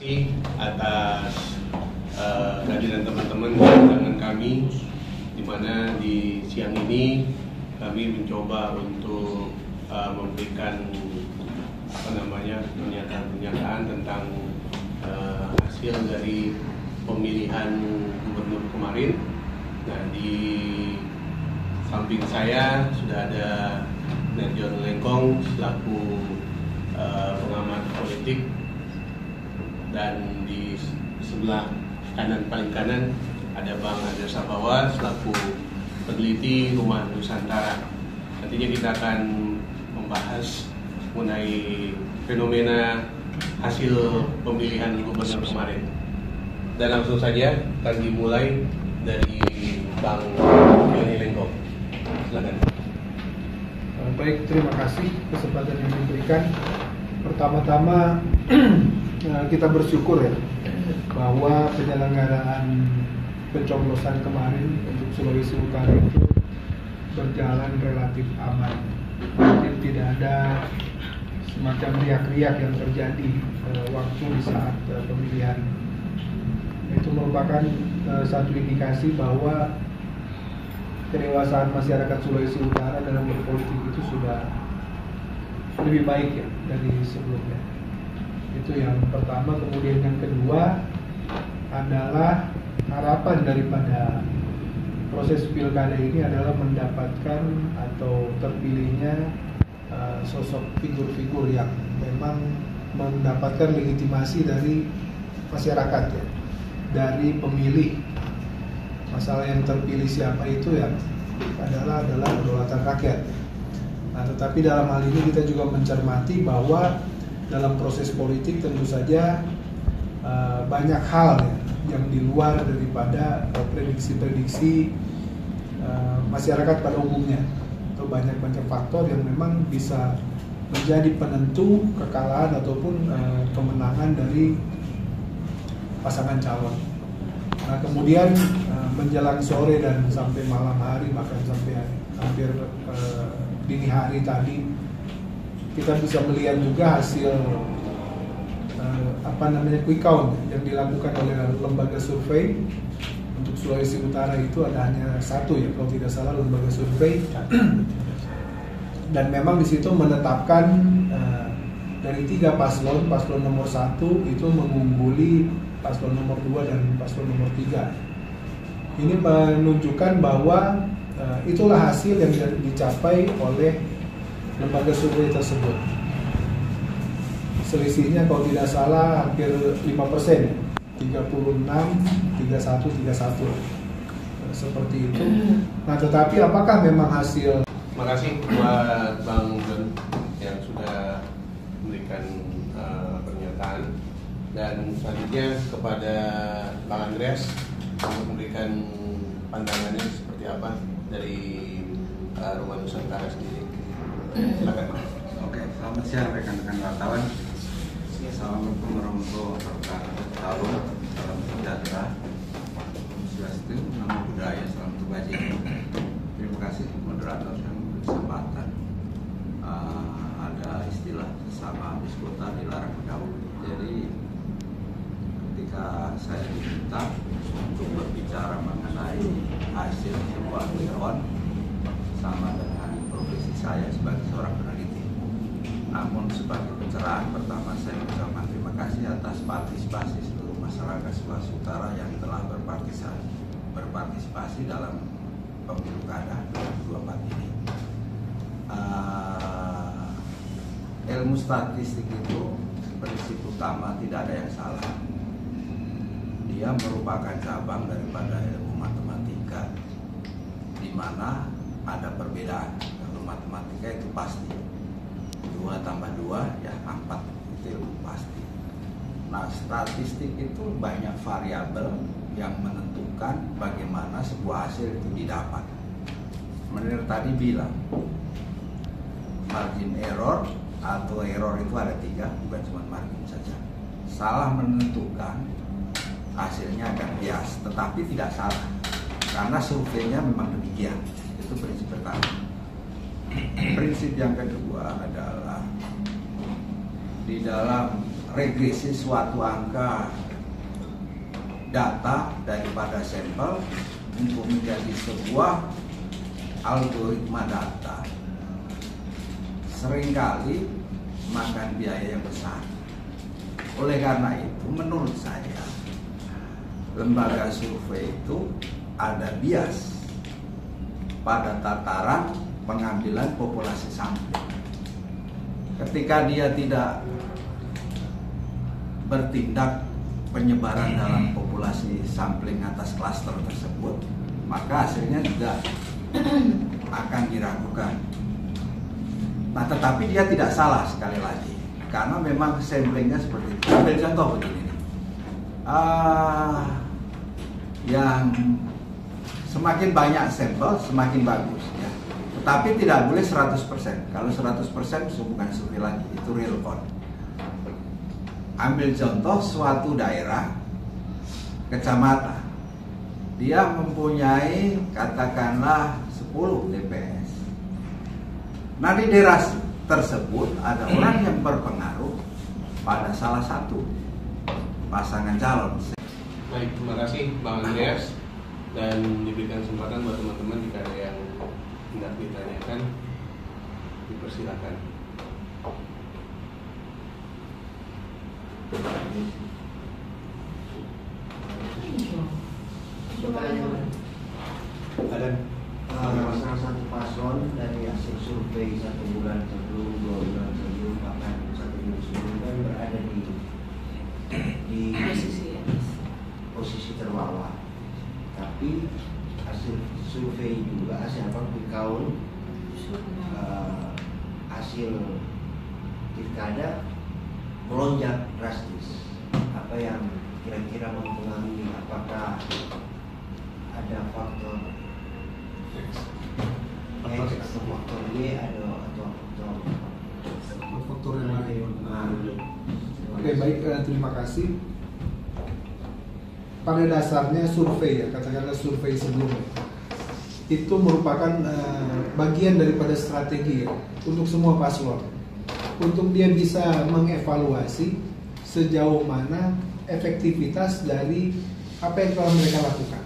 Atas kehadiran teman-teman dengan kami, di mana di siang ini kami mencoba untuk memberikan pernyataan tentang hasil dari pemilihan gubernur kemarin. Nah, di samping saya sudah ada Nerjon Lengkong selaku pengamat politik, dan di sebelah paling kanan ada Bang Adel Sabawa selaku peneliti Rumah Nusantara. Nantinya kita akan membahas mengenai fenomena hasil pemilihan gubernur kemarin. Dan langsung saja akan dimulai dari Bang Joni Lengkong. Silakan. Baik, terima kasih kesempatan yang diberikan. Pertama-tama kita bersyukur ya bahwa penyelenggaraan pencoblosan kemarin untuk Sulawesi Utara itu berjalan relatif aman. Mungkin tidak ada semacam riak-riak yang terjadi waktu di saat pemilihan. Itu merupakan satu indikasi bahwa kedewasaan masyarakat Sulawesi Utara dalam berpolitik itu sudah lebih baik ya dari sebelumnya. Itu yang pertama. Kemudian yang kedua adalah harapan daripada proses pilkada ini adalah mendapatkan atau terpilihnya sosok figur-figur yang memang mendapatkan legitimasi dari masyarakat ya, dari pemilih. Masalah yang terpilih siapa itu ya adalah kedaulatan rakyat. Nah, tetapi dalam hal ini kita juga mencermati bahwa dalam proses politik tentu saja banyak hal ya, yang di luar daripada prediksi-prediksi masyarakat pada umumnya, atau banyak faktor yang memang bisa menjadi penentu kekalahan ataupun kemenangan dari pasangan calon. Nah, kemudian menjelang sore dan sampai malam hari, bahkan sampai hampir dini hari tadi, kita bisa melihat juga hasil quick count yang dilakukan oleh lembaga survei. Untuk Sulawesi Utara itu ada hanya satu ya, kalau tidak salah, lembaga survei, dan memang di situ menetapkan dari 3 paslon nomor 1 itu mengungguli paslon nomor 2 dan paslon nomor 3. Ini menunjukkan bahwa itulah hasil yang dicapai oleh lembaga survei tersebut. Selisihnya kalau tidak salah hampir 5%, 36, 31, 31, seperti itu. Nah, tetapi apakah memang hasil? Terima kasih buat Bang John yang sudah memberikan pernyataan, dan selanjutnya kepada Bang Andreas untuk memberikan pandangannya seperti apa dari Rumah Nusantara sendiri. Silakan. Oke, selamat siang rekan-rekan wartawan. Assalamualaikum warahmatullahi wabarakatuh. Salam sejahtera, Om Swastiastu, Namo Buddhaya, salam kebajikan. Terima kasih moderator yang berkesempatan. Ada istilah sesama habis kota dilarang bergaul. Jadi ketika saya diminta untuk berbicara mengenai hasil sebuah quick count sama dengan profesi saya sebagai seorang peneliti. Namun sebagai pencerahan pertama, saya mengucapkan terima kasih atas partisipasi seluruh masyarakat Sulawesi Utara yang telah berpartisipasi dalam pemilu kada 2024 ini. Ilmu statistik itu prinsip utama tidak ada yang salah. Dia merupakan cabang daripada ilmu matematika, di mana ada perbedaan. Kalau matematika itu pasti 2 tambah 2 ya 4, itu pasti. Nah, statistik itu banyak variabel yang menentukan bagaimana sebuah hasil itu didapat. Menurut tadi bilang margin error atau error itu ada 3, bukan cuma margin saja. Salah menentukan hasilnya akan bias, tetapi tidak salah karena surveinya memang demikian. Itu prinsip pertama. Prinsip yang kedua adalah di dalam regresi suatu angka data daripada sampel untuk menjadi sebuah algoritma data seringkali makan biaya yang besar. Oleh karena itu, menurut saya lembaga survei itu ada bias pada tataran pengambilan populasi sampling. Ketika dia tidak bertindak penyebaran dalam populasi sampling atas klaster tersebut, maka hasilnya juga akan diragukan. Nah, tetapi dia tidak salah sekali lagi, karena memang samplingnya seperti itu. Ambil contoh begini nih. Yang semakin banyak sampel semakin bagus ya. Tetapi tidak boleh 100%. Kalau 100% bukan survei lagi, itu real count. Ambil contoh suatu daerah, kecamatan, dia mempunyai katakanlah 10 TPS. Nah, di daerah tersebut ada orang yang berpengaruh pada salah satu pasangan calon. Baik, terima kasih Bang Andreas, dan diberikan kesempatan buat teman-teman jika ada yang hendak ditanyakan, dipersilakan. Salah satu paslon dari hasil survei 1 bulan sebelum, 2 bulan sebelum, bahkan 1 bulan sebelum kan berada di posisi terbawah. Tapi hasil survei juga, hasil quick count, hasil pilkada melonjak drastis. Apa yang kira-kira mempengaruhi? Apakah ada faktor X atau faktor Y atau faktor yang lain? Nah, Oke, baik, terima kasih. Pada dasarnya survei, ya katakanlah survei sebelumnya, itu merupakan bagian daripada strategi ya, untuk semua paslon, untuk dia bisa mengevaluasi sejauh mana efektivitas dari apa yang telah mereka lakukan.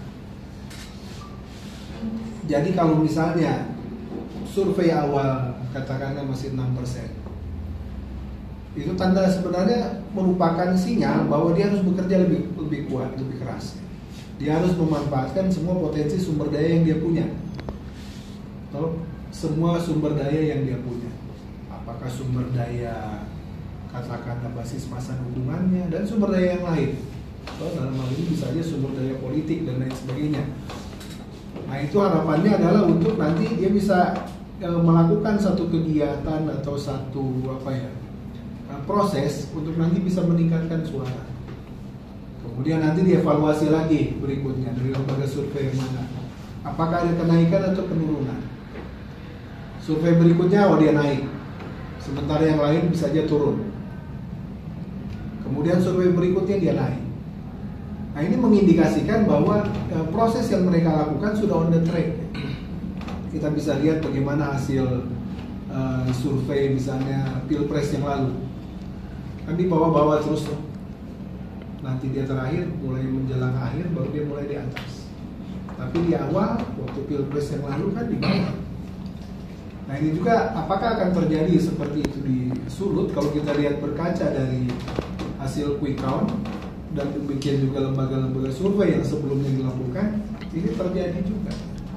Jadi kalau misalnya survei awal katakanlah masih 6%, itu tanda sebenarnya merupakan sinyal bahwa dia harus bekerja lebih kuat, lebih keras. Dia harus memanfaatkan semua potensi sumber daya yang dia punya, atau semua sumber daya yang dia punya. Apakah sumber daya katakanlah basis masa dukungannya dan sumber daya yang lain. Atau dalam hal ini bisa aja sumber daya politik dan lain sebagainya. Nah, itu harapannya adalah untuk nanti dia bisa melakukan satu kegiatan atau satu proses untuk nanti bisa meningkatkan suara. Kemudian nanti dievaluasi lagi berikutnya dari lembaga survei yang mana. Apakah ada kenaikan atau penurunan? Survei berikutnya dia naik, sementara yang lain bisa aja turun. Kemudian survei berikutnya dia naik. Nah, ini mengindikasikan bahwa proses yang mereka lakukan sudah on the track. Kita bisa lihat bagaimana hasil survei misalnya Pilpres yang lalu. Kan dibawa-bawa terus. Nanti dia terakhir, mulai menjelang akhir baru dia mulai di atas. Tapi di awal, waktu Pilpres yang lalu kan di bawah. Nah, ini juga apakah akan terjadi seperti itu di Sulut kalau kita lihat berkaca dari hasil quick count dan demikian juga lembaga-lembaga survei yang sebelumnya dilakukan, ini terjadi juga.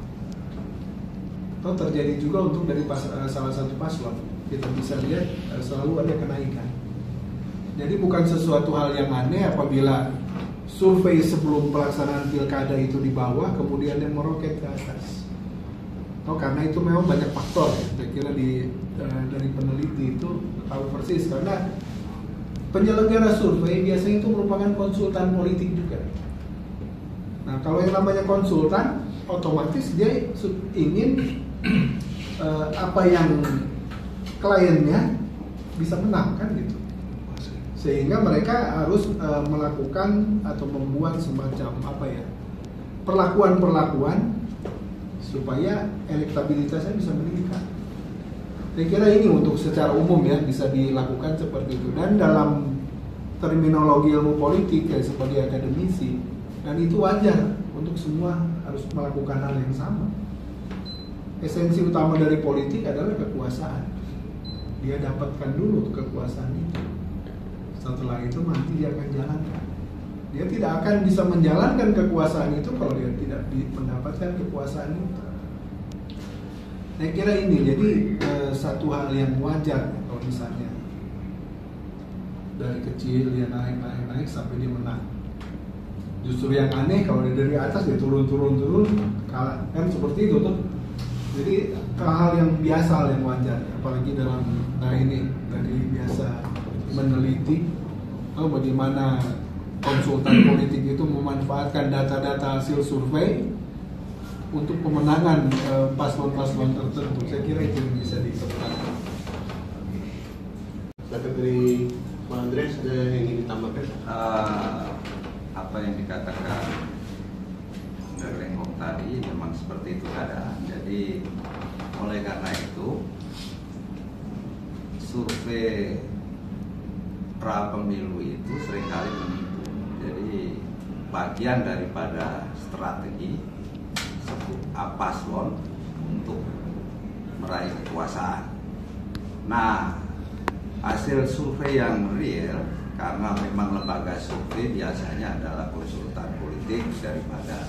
Atau terjadi juga untuk dari salah satu paslon. Kita bisa lihat selalu ada kenaikan. Jadi bukan sesuatu hal yang aneh apabila survei sebelum pelaksanaan pilkada itu di bawah, kemudian yang meroket ke atas. Karena itu memang banyak faktor ya. Saya kira dari peneliti itu tahu persis, karena penyelenggara survei biasanya itu merupakan konsultan politik juga. Nah, kalau yang namanya konsultan, otomatis dia ingin apa yang kliennya bisa menang kan gitu. Sehingga mereka harus melakukan atau membuat semacam perlakuan-perlakuan supaya elektabilitasnya bisa meningkat. Saya kira ini untuk secara umum ya bisa dilakukan seperti itu. Dan dalam terminologi ilmu politik ya sebagai akademisi, dan itu wajar untuk semua harus melakukan hal yang sama. Esensi utama dari politik adalah kekuasaan. Dia dapatkan dulu kekuasaan itu. Setelah itu nanti dia akan jalankan. Dia tidak akan bisa menjalankan kekuasaan itu kalau dia tidak mendapatkan kekuasaan itu. Saya kira ini jadi satu hal yang wajar kalau misalnya dari kecil dia naik sampai dia menang. Justru yang aneh kalau dia dari atas dia turun kalah, kan seperti itu tuh. Jadi hal yang biasa, hal yang wajar, apalagi dalam ini dari biasa meneliti bagaimana konsultan politik itu memanfaatkan data-data hasil survei untuk pemenangan paslon-paslon tertentu. Saya kira itu yang bisa diterapkan. Silakan dari Pak Andreas, ada yang ingin ditambahkan? Apa yang dikatakan dari Lengkong tadi memang seperti itu keadaan. Jadi oleh karena itu survei pra pemilu itu seringkali menipu. Jadi bagian daripada strategi paslon untuk meraih kekuasaan. Nah, hasil survei yang real, karena memang lembaga survei biasanya adalah konsultan politik daripada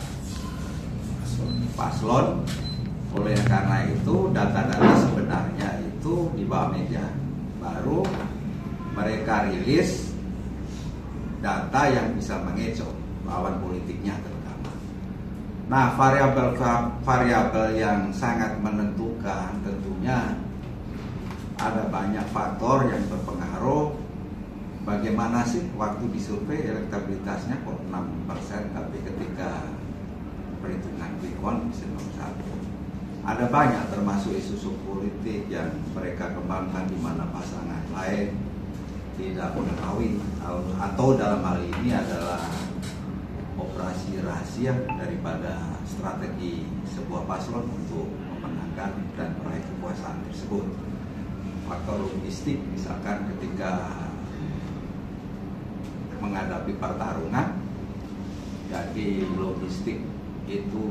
paslon. Oleh karena itu data-data sebenarnya itu di bawah meja. Baru mereka rilis data yang bisa mengecoh lawan politiknya terutama. Nah, variabel yang sangat menentukan tentunya ada banyak faktor yang berpengaruh. Bagaimana sih waktu disurvei elektabilitasnya kok 6%, tapi ketika perhitungan quick count bisa 1. Ada banyak termasuk isu politik yang mereka kembangkan di mana pasangan lain tidak mengetahui, atau dalam hal ini adalah operasi rahasia daripada strategi sebuah paslon untuk memenangkan dan meraih kekuasaan tersebut. Faktor logistik misalkan ketika menghadapi pertarungan, jadi logistik itu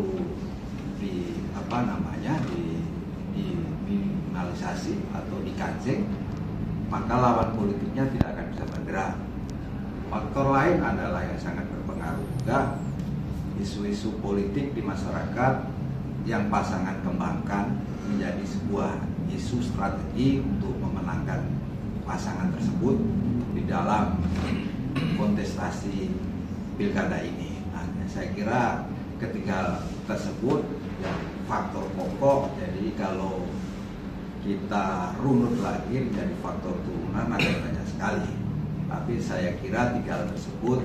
diminimalisasi atau dikancing, maka lawan politiknya tidak akan bisa bergerak. Faktor lain adalah yang sangat berpengaruh juga isu-isu politik di masyarakat yang pasangan kembangkan menjadi sebuah isu strategi untuk memenangkan pasangan tersebut di dalam kontestasi pilkada ini. Nah, saya kira ketiga tersebut ya faktor pokok. Jadi kalau kita runut lagi menjadi faktor turunan ada banyak sekali. Tapi saya kira tiga hal tersebut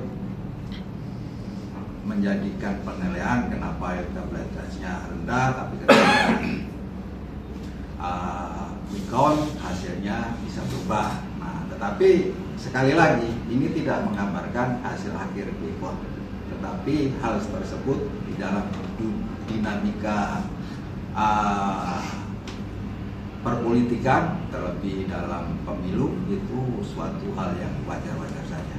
menjadikan penilaian kenapa elektabilitasnya rendah, tapi ketika quick count hasilnya bisa berubah. Nah, tetapi sekali lagi ini tidak menggambarkan hasil akhir quick count, tetapi hal tersebut di dalam dinamika perpolitikan, terlebih dalam pemilu, itu suatu hal yang wajar-wajar saja.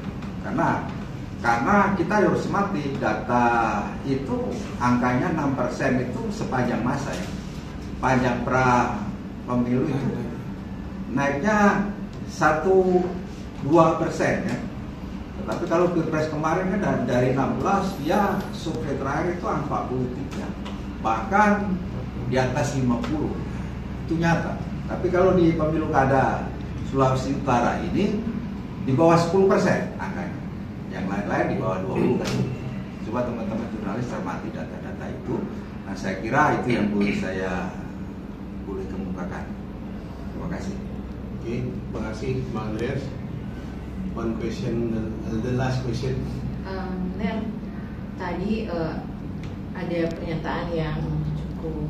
Karena kita harus mati data itu angkanya 6% itu sepanjang masa ya. Panjang pra pemilu itu naiknya 1-2% ya. Tetapi kalau Pilpres kemarin kan dari 16 ya survei terakhir itu angka 43, bahkan di atas 50, itu nyata. Tapi kalau di pemilu kada Sulawesi Utara ini di bawah 10% angkanya, yang lain-lain di bawah 20 kan. Coba teman-teman jurnalis cermati data-data itu. Nah, saya kira itu yang saya boleh kemukakan. Terima kasih. Oke, terima kasih Bang Andreas. One question, the last question. Ner, tadi ada pernyataan yang cukup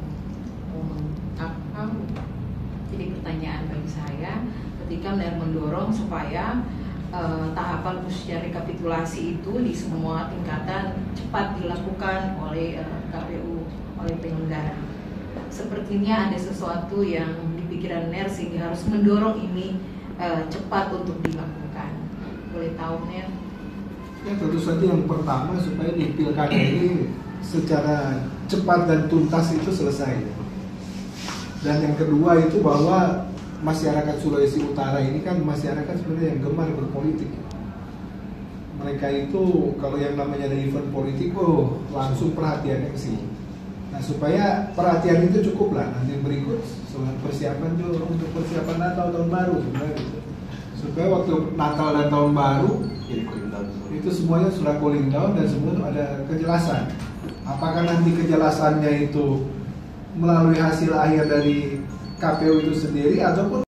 jadi pertanyaan bagi saya ketika Ner mendorong supaya tahapan khususnya rekapitulasi itu di semua tingkatan cepat dilakukan oleh KPU, oleh penyelenggara. Sepertinya ada sesuatu yang di pikiran Ner sehingga harus mendorong ini cepat untuk dilakukan. Boleh boleh tahu Ner? Ya tentu saja yang pertama supaya di pilkada ini secara cepat dan tuntas itu selesai. Dan yang kedua itu bahwa masyarakat Sulawesi Utara ini kan masyarakat sebenarnya yang gemar berpolitik. Mereka itu kalau yang namanya ada event politik, oh langsung perhatiannya ke sini. Nah supaya perhatian itu cukup lah. Nanti berikut persiapan juga untuk persiapan Natal tahun baru sebenarnya gitu. Supaya waktu Natal dan tahun baru itu semuanya sudah cooling down dan semua ada kejelasan. Apakah nanti kejelasannya itu melalui hasil akhir dari KPU itu sendiri ataupun